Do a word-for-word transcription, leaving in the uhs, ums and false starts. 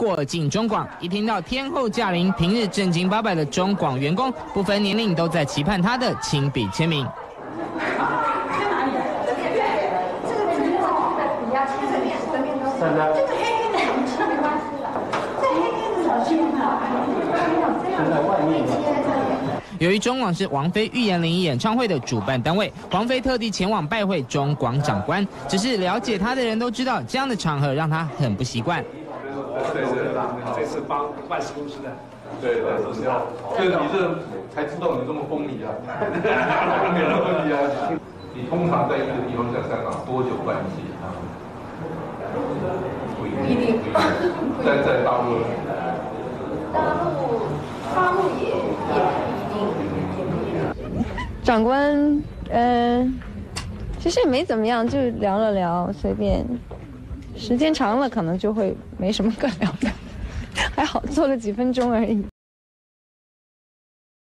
过境中广。一听到天后驾临，平日正经八百的中广员工，不分年龄都在期盼她的亲笔签名。由于中广是王菲预言灵演唱会的主办单位，王菲特地前往拜会中广长官。只是了解她的人都知道，这样的场合让她很不习惯。 对对，这次帮办事公司的，对对，是这样。所以你这才知道你这么风靡啊，没有问题啊。你通常在一个地方在香港多久办一次演唱会？不一定，在在大陆， 大陆大陆也也不一定。 长官，呃，其实也没怎么样，就聊了聊，随便。时间长了，可能就会没什么可聊的。还好，做了几分钟而已。